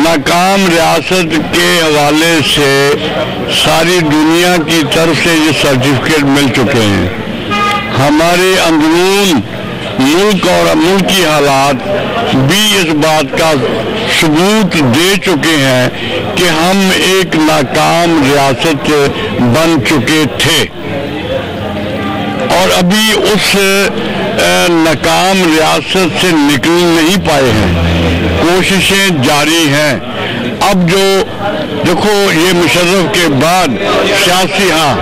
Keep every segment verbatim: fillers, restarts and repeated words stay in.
नाकाम रियासत के हवाले से सारी दुनिया की तरफ से ये सर्टिफिकेट मिल चुके हैं। हमारे अंदरून मुल्क और मुल्की हालात भी इस बात का सबूत दे चुके हैं कि हम एक नाकाम रियासत बन चुके थे और अभी उस नाकाम रियासत से निकल नहीं पाए हैं, कोशिशें जारी हैं। अब जो देखो ये मुशर्रफ के बाद सियासी, हाँ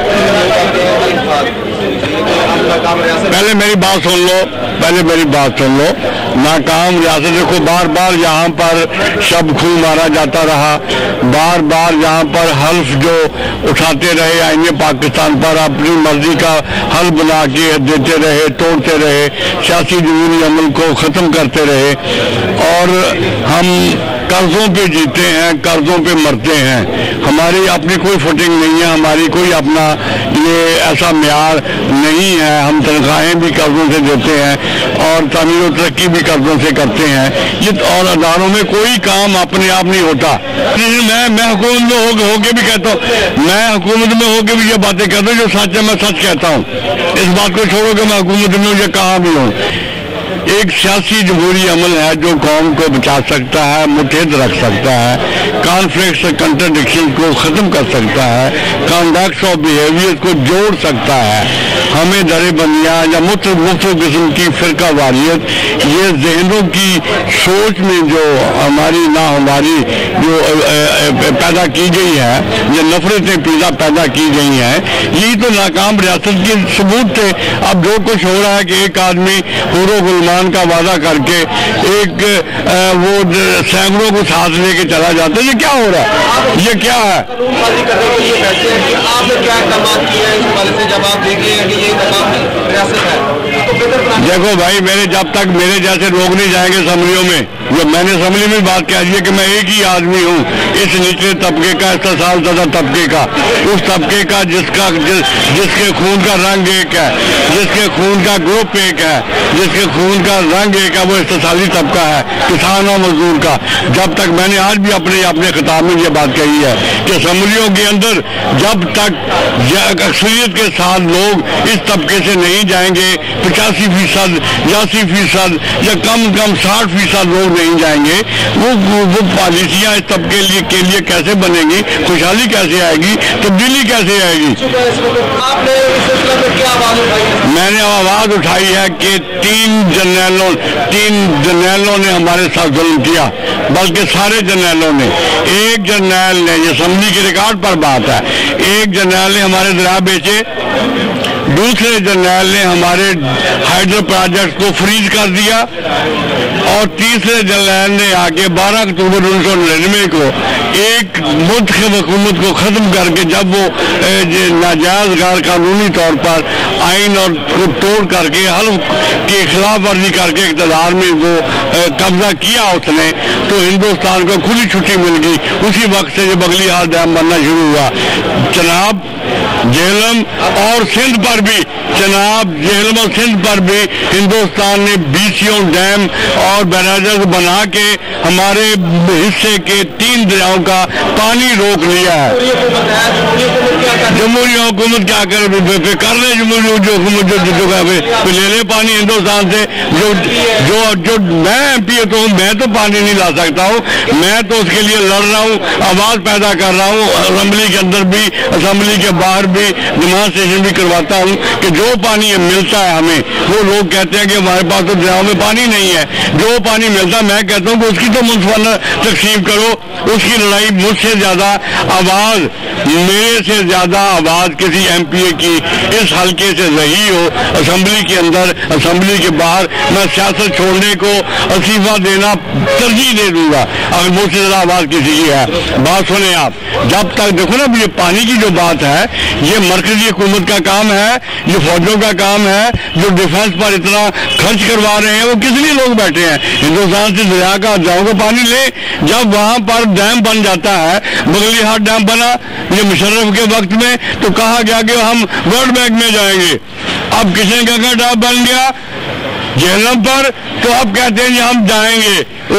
पहले मेरी बात सुन लो पहले मेरी बात सुन लो नाकाम रियासत, देखो बार बार यहाँ पर शब खून मारा जाता रहा, बार बार यहाँ पर हल्फ जो उठाते रहे आईने पाकिस्तान पर अपनी मर्जी का हल बना के देते रहे, तोड़ते रहे, सियासी जमहूरी अमल को ख़त्म करते रहे और हम कर्जों पे जीते हैं, कर्जों पे मरते हैं। हमारी अपनी कोई फुटिंग नहीं है, हमारी कोई अपना ये ऐसा म्यार नहीं है। हम तनख्वाहें भी कर्जों से देते हैं और तामीर और तरक्की भी कर्जों से करते हैं। ये और अदारों में कोई काम अपने आप नहीं होता। मैं मैं हुकूमत में हो, हो के भी कहता हूँ, मैं हुकूमत में हो के भी ये बातें कहता हूँ जो सच है, मैं सच कहता हूँ। इस बात को छोड़ो कि मैं हुकूमत में मुझे कहाँ भी हूँ। एक सियासी जमहूरी अमल है जो कौम को बचा सकता है, मुतहद रख सकता है, कॉन्फ्लिक्ट्स और कंट्राडिक्शन को ख़त्म कर सकता है, कॉन्डक्ट्स और बिहेवियर को जोड़ सकता है। हमें दरेबंदियाँ या मुख्तलिफ किस्म की फ़िरका वारियत ये जहनों की सोच में जो हमारी ना हमारी जो पैदा की गई है, ये नफरतें पैदा पैदा की गई हैं, यही तो नाकाम रियासत के सबूत थे। अब जो कुछ हो रहा है कि एक आदमी हुर्रो गुलमान का वादा करके एक वो सैकड़ों को साथ लेके चला जाता है, ये क्या हो रहा है, ये क्या है? देखो भाई, मेरे जब तक मेरे जैसे लोग नहीं जाएंगे असम्बलियों में, जो मैंने असम्बली में बात कह दी है कि मैं एक ही आदमी हूँ इस निचले तबके का, इस साल ज़्यादा तबके का, उस तबके का जिसका जिस, जिसके खून का रंग एक है, जिसके खून का ग्रुप एक है, जिसके खून का रंग एक है, वो इस्तेसाली तबका है, किसान और मजदूर का। जब तक मैंने आज भी अपने अपने खिताब में ये बात कही है कि असम्बलियों के अंदर जब तक अक्सरियत के साथ लोग इस तबके से नहीं जाएंगे, पचासी फीसद अस्सी फीसद या कम कम साठ फीसद लोग नहीं जाएंगे, वो वो पॉलिसियाँ इस तबके लिए के लिए कैसे बनेंगी, खुशहाली कैसे आएगी, तब्दीली कैसे आएगी? आपने इस सिलसिले में क्या आवाज उठाई है? मैंने आवाज उठाई है कि तीन जर्नैलों तीन जर्नैलों ने हमारे साथ जुल्म किया, बल्कि सारे जर्नैलों ने। एक जर्नैल ने, ये असम्बली के रिकॉर्ड पर बात है, एक जर्नैल ने हमारे दरिया बेचे, दूसरे जर्नैल ने हमारे हाइड्रो प्रोजेक्ट को फ्रीज कर दिया और तीसरे जर्नैल ने आके बारह अक्टूबर उन्नीस सौ निन्यानवे को एक मुंतखब हुकूमत को ख़त्म करके, जब वो नाजायज़ गैर कानूनी तौर पर आइन और को तोड़ करके हल्फ की खिलाफ वर्जी करके इक़्तिदार में वो कब्जा किया उसने, तो हिंदुस्तान को खुली छुट्टी मिल गई। उसी वक्त से ये बगलिहाल डैम बनना शुरू हुआ। जनाब झेलम और सिंध पर भी जनाब झेलम और सिंध पर भी हिंदुस्तान ने बीसियों डैम और बैराजेस बना के हमारे हिस्से के तीन दरियाओं का पानी रोक लिया है। जमहूरी हुकूमत क्या करे, कर रहे जमहूरी जो हुकूमत जो ले ले पानी हिंदुस्तान से, जो जो जो मैं एम पी तो हूँ, मैं तो पानी नहीं ला सकता हूँ, मैं तो उसके लिए लड़ रहा हूँ, आवाज़ पैदा कर रहा हूँ, असम्बली के अंदर भी असम्बली के बाहर भी डिमांस्ट्रेशन भी करवाता हूँ कि जो पानी मिलता है हमें, वो लोग कहते हैं कि हमारे पास तो दरियाओं में पानी नहीं है, जो पानी मिलता है मैं कहता हूँ कि उसकी तो मुंसफाना तकसीम करो। उसकी लड़ाई मुझसे ज़्यादा आवाज़, मेरे से ज़्यादा आवाज़ किसी एम पी ए की इस हल्के से रही हो, असम्बली के अंदर असम्बली के बाहर, मैं सियासत छोड़ने को अस्तीफा देना तरजीह दे दूंगा अगर मुझसे ज़्यादा आवाज़ किसी की है। बात सुने आप, जब तक देखो ना, ये पानी की जो बात है, ये मरकजी हुकूमत का काम है, ये फौजों का काम है, जो डिफेंस पर इतना खर्च करवा रहे हैं, वो किस लिए लोग बैठे हैं? हिंदुस्तान से दरिया का जाओ को पानी ले। जब वहाँ पर डैम बन जाता है, बगलिहाट डैम बना ये मुशर्रफ के वक्त में, तो कहा गया कि हम वर्ल्ड बैंक में जाएंगे। अब किशन गंगा डैम बन गया झेलम पर, तो अब कहते हैं कि हम जाएंगे।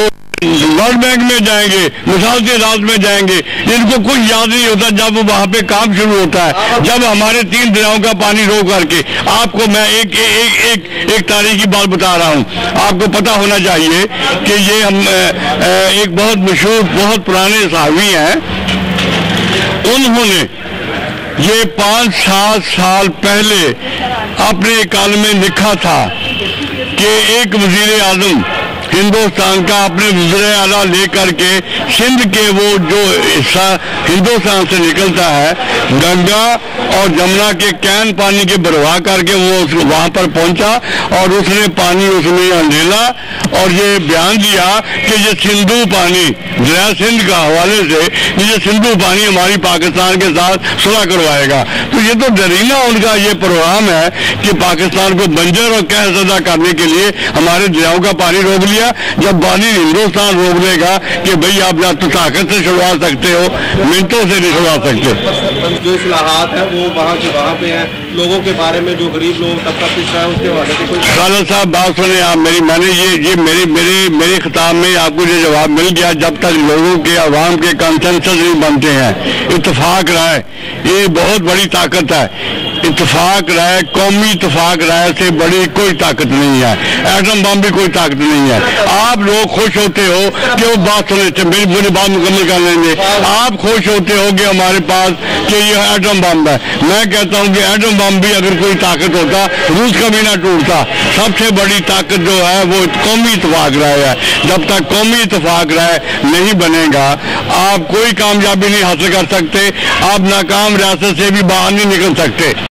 वर्ल्ड बैंक में जाएंगे, मिसाल के इदारे में जाएंगे, इनको कुछ याद नहीं होता जब वहाँ पे काम शुरू होता है। जब हमारे तीन दरियाओं का पानी रोक करके, आपको मैं एक एक एक एक तारीखी बात बता रहा हूँ, आपको पता होना चाहिए कि ये हम एक बहुत मशहूर बहुत पुराने साहबी हैं, उन्होंने ये पाँच सात साल पहले अपने काल में लिखा था कि एक वजीर आजम हिंदुस्तान का अपने वज़ीर आला लेकर के सिंध के वो जो हिस्सा हिंदुस्तान से निकलता है, गंगा और जमुना के कैन पानी के भरवा करके वो वहाँ पर पहुँचा और उसने पानी उसमें अंधेला और ये बयान दिया कि ये सिंधु पानी दरिया सिंध का हवाले से ये सिंधु पानी हमारी पाकिस्तान के साथ सुलह करवाएगा। तो ये तो डरीना उनका ये प्रोग्राम है कि पाकिस्तान को बंजर और कहज़दा करने के लिए हमारे दरियाओं का पानी रोक लिया। जब पानी हिंदुस्तान रोक देगा कि भाई आप ना तो ताकत से छुड़वा सकते हो, मिनटों से नहीं छुड़वा सकते। जो इस्लाहात है वो वहाँ के वहाँ पे है, लोगों के बारे में जो गरीब लोग तबका पिछड़ा है उसके बारे में कोई खालिद साहब बात सुने आप मेरी, मैंने ये ये मेरे मेरे मेरे खिताब में आपको ये जवाब मिल गया। जब तक लोगों के अवाम के कंसेंसस नहीं बनते हैं, इत्तेफाक राय ये बहुत बड़ी ताकत है। इत्तेफाक राय, कौमी इत्तेफाक राय से बड़ी कोई ताकत नहीं है, एटम बम भी कोई ताकत नहीं है। आप लोग खुश होते हो कि वो बात सुने थे, मेरी पूरी बात मुकम्मल कर लेंगे। आप खुश होते हो कि हमारे पास कि ये एटम बम है। मैं कहता हूँ कि एटम बम भी अगर कोई ताकत होता रूस का भी ना टूटता। सबसे बड़ी ताकत जो है वो कौमी इत्तेफाक राय है। जब तक कौमी इत्तेफाक राय नहीं बनेगा आप कोई कामयाबी नहीं हासिल कर सकते, आप नाकाम रियासत से भी बाहर नहीं निकल सकते।